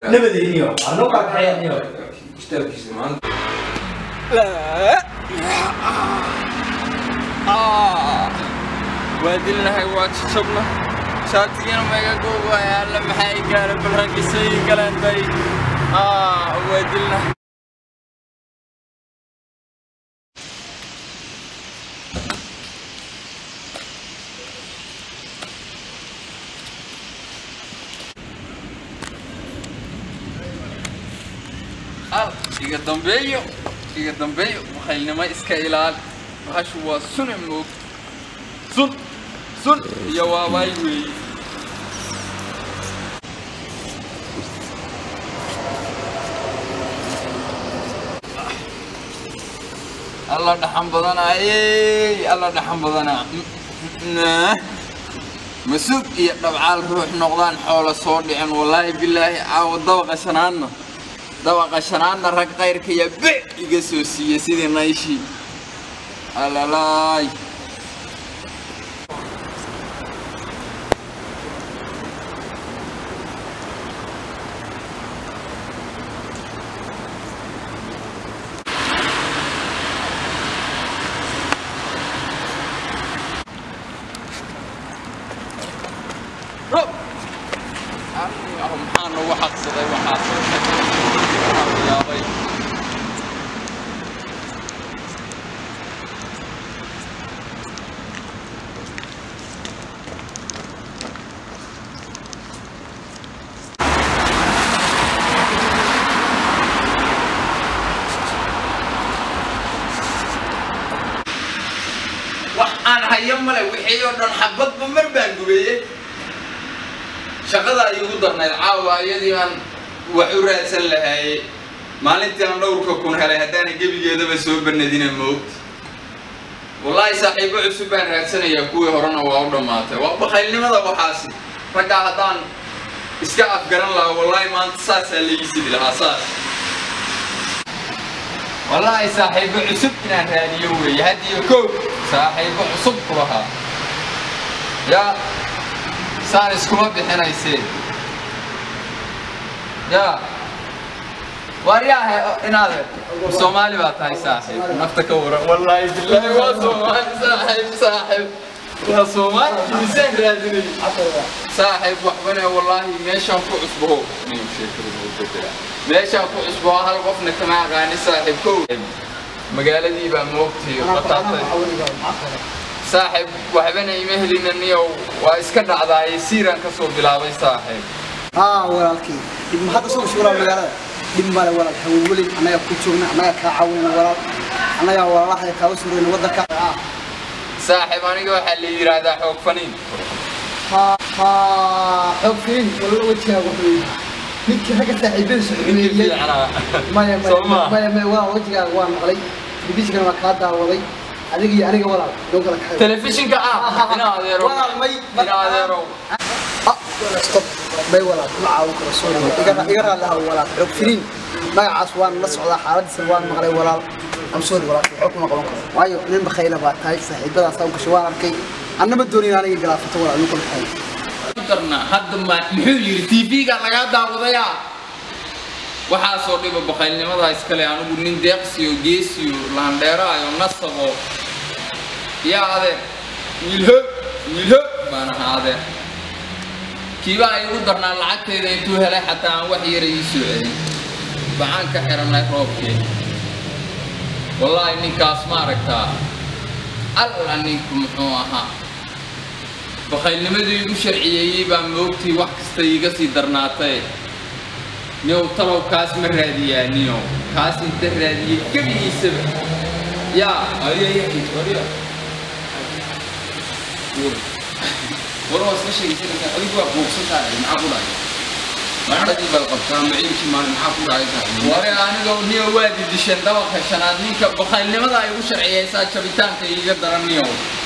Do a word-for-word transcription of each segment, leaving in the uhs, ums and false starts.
نبدأ أنا قاعد حياتي اشترك زمان لا آه وادلنا هاي وقت شبنا شاتينا ما يقول يا لما حي قال بالهنك سي قالن باي آه وادلنا iga dambeeyo iga dambeeyo waxaynama iska ilaal waxaas waa sun moog sun sun iyo waa way weey Allah dhaxan badanaa Allah dhaxan badanaa مسوق يدبعال روح نقدان حول صور لأن والله بالله عاود ضوء شنانا ضوء شنانا رك غيرك يبع يجسوسي يا سيدي نايشي على لاي محان وحق صدي وحاصل يا بي وأنا هيوم ملأ وحيو دون حبط بمر بانجوبيه shaqada ay ugu darnayd caawayadii aan wax u raadsan lahaay maalintii aan dhowrka kun helay hadaan gabigeedaba soo banadina moogta wallahi saaxiibo cusub baan raadsanaya kuwii horena waa u dhamaatay waa baqaylnimada waxaasi raga hadaan iska afgaran lahaa wallahi maanta saas la yisid lahaa saas wallahi saaxiibo cusub inaan raadiyo weey hadiyo koow saaxiibo cusub ku lahaa ya صار اسكوما بحنا يصير يا ورياه إن هذا الصومالي باتاي صاحب نفتك ورا والله بالله وصومالي صاحب صاحب وصومالي إنسان رازني صاحب وحنا والله ماشي أنفع أسبوع نمشي كذا ماشي أنفع أسبوع هل وقفنا كمان غاني صاحب كوي مقالة دي بقى موقتي قطعت صاحب وحبنا يمهلنا النيو واسكن عضاي سيران كسو بلاوي صاحب اه ولكن ما هذا سوق شغل المقالة دم ولا ولا حولي انا كنت شغلنا انا كعاون ولا انا والله كاوسرين ودك اه صاحب انا waxa la yiraahdaa xoog faniin ha ha xoog faniin wala wajha wuxuu ninka raga saaxiibada socodiyay ma ya ma ya ma waa wajha waa maqlay bidishkan waa ka daawaday adiga aniga walaal dowgal ka telefishinka ah ina adeero walaal may ina adeero ah stop bay walaal ma caaw karo soo iga iga raalaha walaal xoog firiin magacaas waan la socdaa xaaladdiisa waan maqlay walaal am soo walaal xoog ma qaban karo waayo nin bakhayla baa tahay saaxiibadaas aan gasho waan arkay annaba doonina aniga galaafato walaal nin kale tahay darna hadda ma muxuu yiri T V-ga laga daawadaya waxaa soo dhibo bakhaylnimada iskale anigu nin deeqsiyo geesiyo laandheeraayo nasabo يا هذا يلهو يلهو ما أنا هذا كيف أيقول درنا العكت إذا ينتهي له حتى عن وحي يسوعي بعانك حرمنا روبك والله إني كاسمع ركتا الله إنكم حوها بخيل مدري مشرعي بموقتي وحكستي قصي درناتي نيو طلو كاس مرادية نيو كاس انترادية كم يسبب يا أريا يحكي أريا ورا وصل شيء كذا أريد أقول صوتها معقولة ما عندي بالقطع معيش ما معقولة عايزها ورا أنا لو نيو وادي دشان دوا خشان عادني كبخيل لما ضايع وشرعي ساعة شبيتان كي يقدر نيو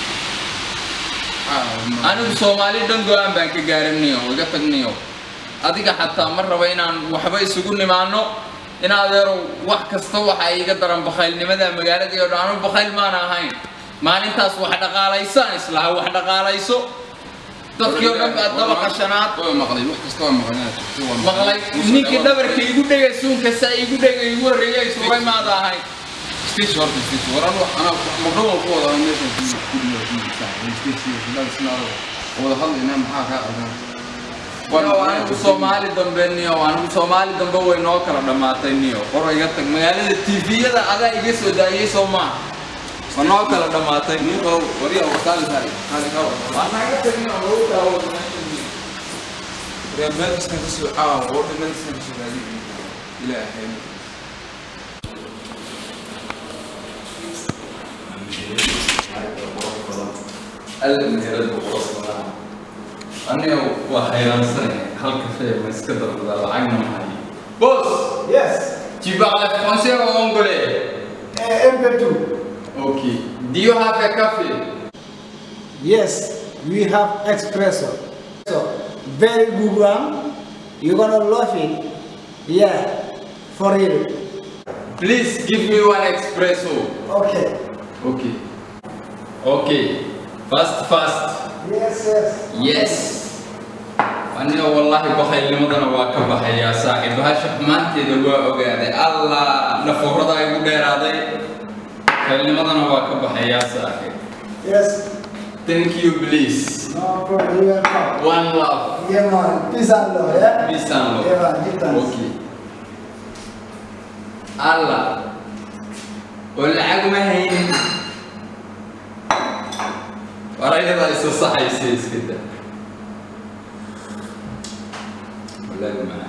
أنا بسومالي دنقو أم بانك جارم نيو وقفت نيو أديك حتى مرة بينا وحبي يسوقني معنا إن هذا واحد كستوى حي يقدر أم بخيل لما ذا مجالد يودانو بخيل ما أنا هاي ما أنت أصبح دقالة إنسان إسلام واحد دقالة يسوق dadkii oo dhan baa dabaqa shanaad oo maqlay wax kasta oo maqlay maqlay ninkii dhabarka igu dhagay suunka saa igu dhagay igu wareegay suuray maada ahay stage short stage waran wax ana maqroon ku wada meeshan ku dhiyo stage stage sinaado wada hadlayna maxaa ka arkaa waanu Soomaali dambeeniyo waanu Soomaali dambe way noo kala dhamaatay niyo qorayga tag magaalada T V-yada adaa iga soo daayay Soomaa wanoo kala dhamaatay niyo wariya waqti saari hada ka waana ka tagno oo daawo reer Manchester ku soo aa oo Manchester ku soo gaadi ilaahay المهرة وخلاص أنا وحيران سنة هل كفاية ما يسكدر هذا عين معي بوس Yes. tu parles français ou anglais Un peu tout. okay do you have a coffee Yes, we have espresso. So, very good one. You're gonna love it. Yeah, for real. please give me one espresso Okay. okay okay fast fast Yes, yes. yes أنا والله بخيل لمدنا واقف يا صاحب هاش حمانتي دلوا أوجاده الله نفرض أيقو غير هذا خيل لمدنا واقف يا صاحب Yes. thank you please No problem. You are fine. one love Yeah, man. Peace and love, yeah? peace and love Yeah, man. Give thanks. okay الله والعق ما هين وراي هذا يصح يسيس كده ولا ما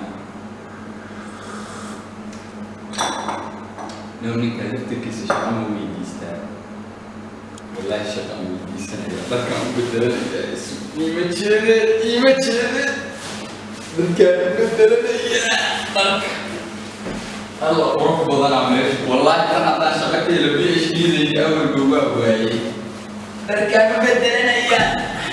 لو نكلمت كيس شقام ويديستا والله شقام ويديستا بس كان بدل يمشي يمشي كان بدل يا الله روح بدل عمري والله كان عطى شقتي لبي عشرين زي اول جوا واي كان بدل انا يا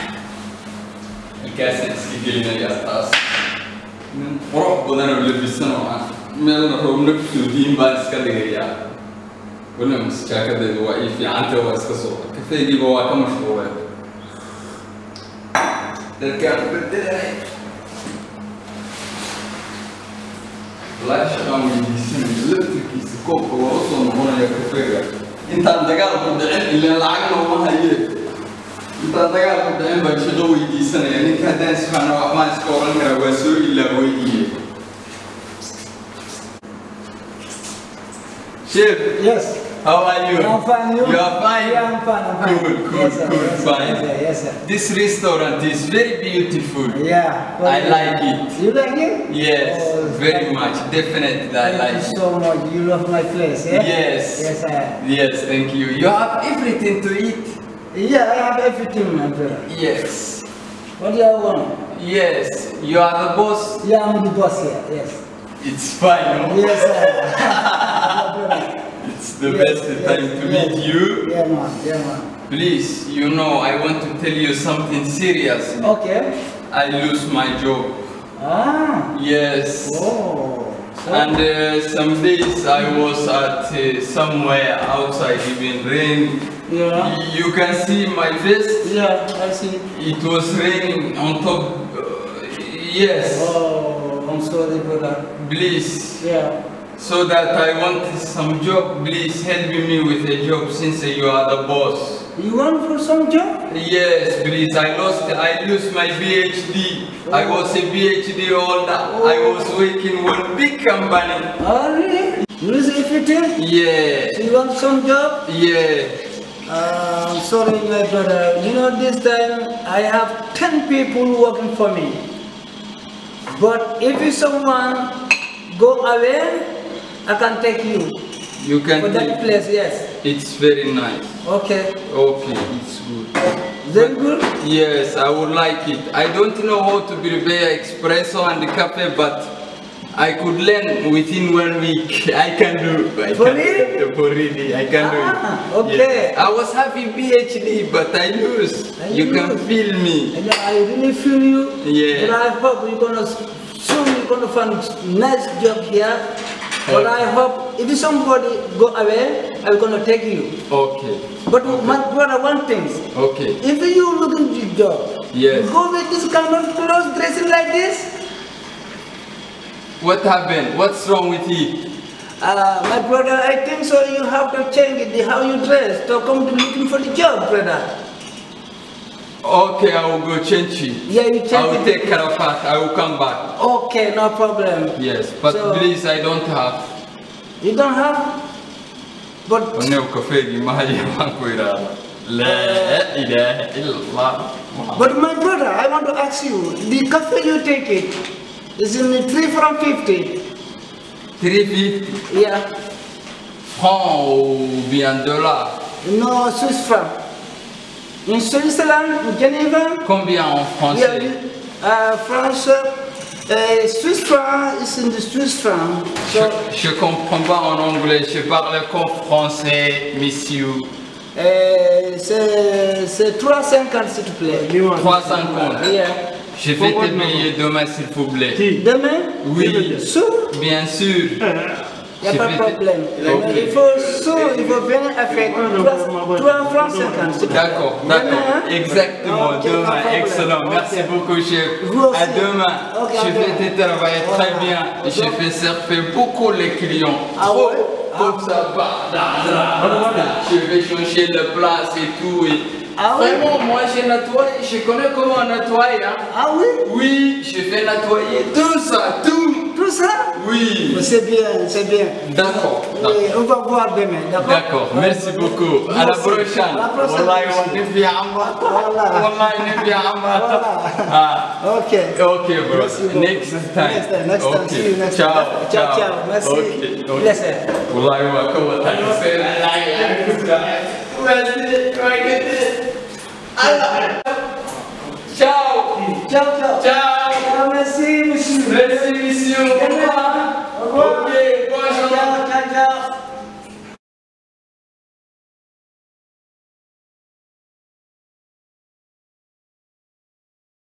الكاس اسكيلنا يا استاذ روح بدل لبسنا مالنا روح نكتب دين بس كده يا ولا مسكاكة ده واقف في عنده واسكسو كفاية دي بواقع مشروع ده كان بدل لا شغال يسمى لفتك سكوب ورصون هنا يا كفاية انت عندك بدعين اللي العقل وما هي انت عندك بدعين بشغل يديسنا يعني كده سبحانه وتعالى سكورنا وسوي إلا ويجي Chef, Yes. how are you? I'm fine. You? You are fine? Yeah, I'm fine. I'm fine. Cool, cool, Yes, sir. cool, Yes, sir. fine. Yes, sir. Yes, sir. This restaurant is very beautiful. Yeah. I like it. You like it? Yes, Oh, very thank- much. Definitely, I Thank like you it. so much. You love my place, yeah? Yes. Yes, I have. Yes, thank you. You have everything to eat. Yeah, I have everything, my brother. Yes. What do you want? Yes, you are the boss. Yeah, I'm the boss here. Yes. It's fine. No? Yes, sir. My brother. It's the Yes, best yes, time to yes. meet you. Yeah, man. Yeah, man. Please, you know, I want to tell you something serious. Okay. I lose my job. Ah. Yes. Oh. So- And uh, some days I was at uh, somewhere outside, even rain. Yeah. You can see my face. Yeah, I see. It was raining on top. Uh, yes. Oh, I'm sorry, brother. Please. Yeah. So that I want some job. Please help me with a job since you are the boss. You want for some job? Yes, please. I lost. I lose my PhD. I was a PhD holder. I was working one big company. Oh, really? You lose everything? Yeah. So you want some job? Yeah. Uh, I'm sorry, my brother. You know, this time I have ten people working for me. But if you someone go away, I can take you You can for that take- place. Yes. It's very nice. Okay. Okay, it's good. Very good. Yes, I would like it. I don't know how to prepare espresso and cafe, but I could learn within one week. I can do. I For can, real? For really, I can do it. Ah, okay. Yes. I was having PhD, but I lose. And You you can lose. feel me. And I really feel you. Yeah. But I hope you're gonna soon you're gonna find nice job here. But I hope if somebody go away, I'm gonna take you. Okay. But my brother, one thing. Okay. If you looking for job, Yes. You go with this kind of clothes, dressing like this? What happened? What's wrong with you? Uh, my brother, I think so you have to change it, how you dress, to come to looking for the job, brother. Okay, I will go change it. Yeah, you change I will it. take care of that. I will come back. Okay, no problem. Yes, but So- please, I don't have. You don't have? But Onne ukafegi mahali wangu ira. La ilaha illallah. but my brother, I want to ask you, the cafe you take it is in the three from fifty. three fifty Yeah. francs ou bien dollars. No Swiss franc. In Switzerland, in Geneva, Combien en yeah, français? uh, France, uh, Swiss franc is in the Swiss franc. Je, So je comprends pas en anglais, je parle qu'en français, monsieur. uh, c'est c'est trois cinquante s'il te plaît. trois cinquante. Yeah. Je vais te payer demain, s'il vous plaît. Demain? Oui, Sûr? bien sûr. Il n'y a Je pas vais de te- problème. Ok. Mais il faut sûr, il faut venir avec trois francs cinquante. s'il te plaît. D'accord, Demain, d'accord. hein? Exactement, Ok, pas de demain. problème. Excellent. Merci Ok. beaucoup, chef. Vous aussi. À demain. Ok, Je à vais demain. te travailler très Voilà. bien. Je Donc- fais surfer beaucoup les clients. Ah Trop. ouais? Comme ça, bah, là, là, là. Je vais changer de place et tout. Et Ah ouais? vraiment, moi, je nettoie. Je connais comment nettoyer. Hein. Ah oui? Oui, je vais nettoyer tout ça, tout. Tout ça? Oui. C'est bien, c'est bien. D'accord. Oui, on va voir demain, d'accord? D'accord, merci beaucoup. À la prochaine. À la prochaine. Wallahi, on est bien en Voilà. Wallahi, on est bien en Ah. Ok. Ok, bro. Merci beaucoup. Next time. Next time, next time. Okay. See you next ciao, time. Ciao, ciao. Merci. Okay. okay. Blessed. Wallahi, wa kawata. Merci. Allah. Ciao. Ciao, ciao. Ciao. Ciao, merci, monsieur. Merci, monsieur. Au revoir.